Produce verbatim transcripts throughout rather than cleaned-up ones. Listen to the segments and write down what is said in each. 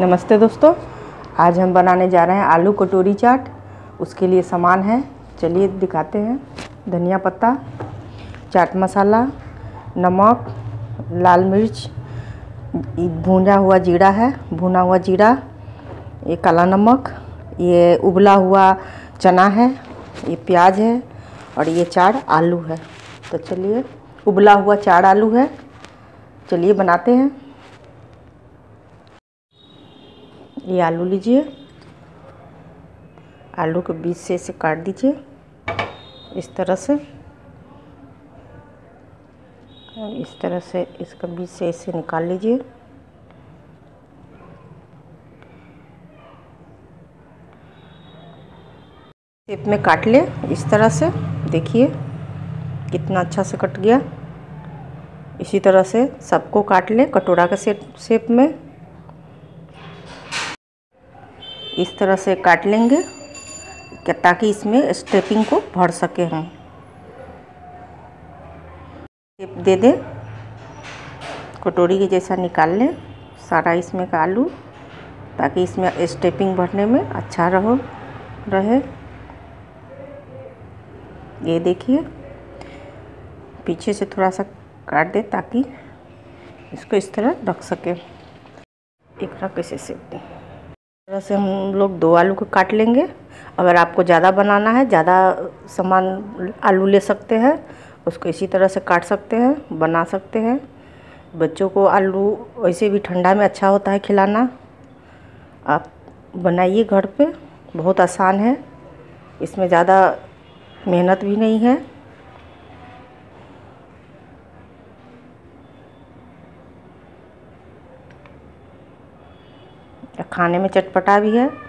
नमस्ते दोस्तों, आज हम बनाने जा रहे हैं आलू कटोरी चाट। उसके लिए सामान है, चलिए दिखाते हैं। धनिया पत्ता, चाट मसाला, नमक, लाल मिर्च, भुना हुआ जीरा है, भुना हुआ जीरा, ये काला नमक, ये उबला हुआ चना है, ये प्याज है और ये चार आलू है। तो चलिए, उबला हुआ चार आलू है, चलिए बनाते हैं। ये आलू लीजिए, आलू के बीच से इसे काट दीजिए इस तरह से, इस तरह से इसका बीच से इसे निकाल लीजिए। शेप में काट ले इस तरह से, देखिए कितना अच्छा से कट गया। इसी तरह से सबको काट ले कटोरा के शेप में, इस तरह से काट लेंगे ताकि इसमें स्टफिंग को भर सके हम। शेप दे दे, कटोरी के जैसा निकाल लें सारा इसमें का आलू, ताकि इसमें स्टफिंग भरने में अच्छा रहो रहे। ये देखिए, पीछे से थोड़ा सा काट दे ताकि इसको इस तरह रख सके। एक रख कैसे शेप दें, तरह से हम लोग दो आलू को काट लेंगे। अगर आपको ज़्यादा बनाना है, ज़्यादा सामान आलू ले सकते हैं, उसको इसी तरह से काट सकते हैं, बना सकते हैं। बच्चों को आलू वैसे भी ठंडा में अच्छा होता है खिलाना। आप बनाइए घर पे, बहुत आसान है, इसमें ज़्यादा मेहनत भी नहीं है। खाने में चटपटा भी है।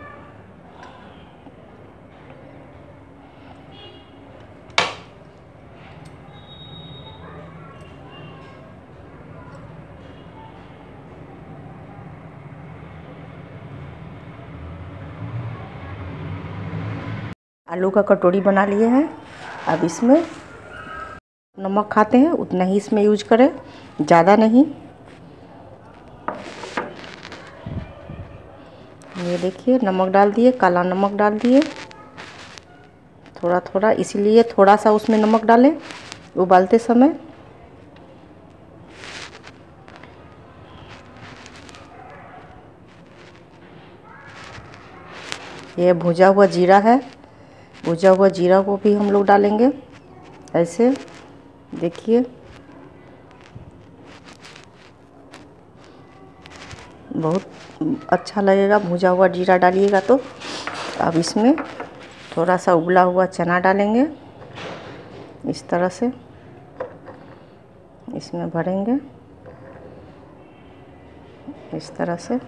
आलू का कटोरी बना लिए हैं। अब इसमें नमक खाते हैं उतना ही इसमें यूज करें, ज़्यादा नहीं। ये देखिए, नमक डाल दिए, काला नमक डाल दिए थोड़ा थोड़ा, इसीलिए थोड़ा सा उसमें नमक डालें उबालते समय। ये भुजा हुआ जीरा है, भुजा हुआ जीरा को भी हम लोग डालेंगे ऐसे, देखिए बहुत अच्छा लगेगा भुजा हुआ जीरा डालिएगा तो। अब इसमें थोड़ा सा उबला हुआ चना डालेंगे इस तरह से, इसमें भरेंगे इस तरह से।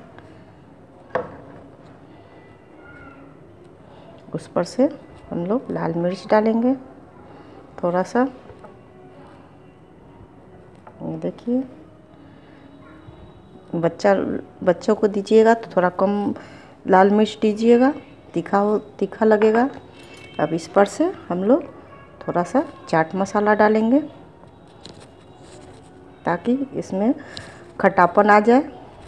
उस पर से हम लोग लाल मिर्च डालेंगे थोड़ा सा, ये देखिए। बच्चा बच्चों को दीजिएगा तो थोड़ा कम लाल मिर्च दीजिएगा, तीखा हो तीखा लगेगा। अब इस पर से हम लोग थोड़ा सा चाट मसाला डालेंगे ताकि इसमें खट्टापन आ जाए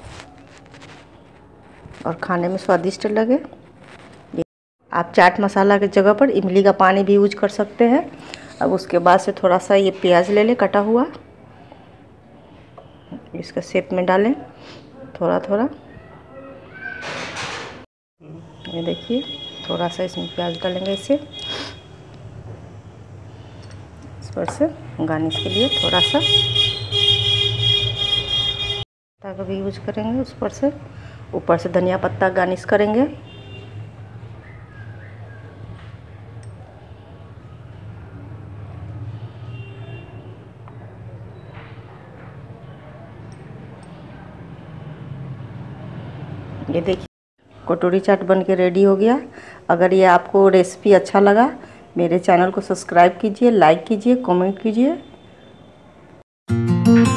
और खाने में स्वादिष्ट लगे। आप चाट मसाला की जगह पर इमली का पानी भी यूज कर सकते हैं। अब उसके बाद से थोड़ा सा ये प्याज ले लें कटा हुआ, इसका शेप में डालें थोड़ा थोड़ा। ये देखिए, थोड़ा सा इसमें प्याज डालेंगे इसे, इस पर से गार्निश के लिए थोड़ा सा का भी यूज करेंगे। उस पर से ऊपर से धनिया पत्ता गार्निश करेंगे। ये देखिए, कटोरी चाट बन के रेडी हो गया। अगर ये आपको रेसिपी अच्छा लगा, मेरे चैनल को सब्सक्राइब कीजिए, लाइक कीजिए, कमेंट कीजिए।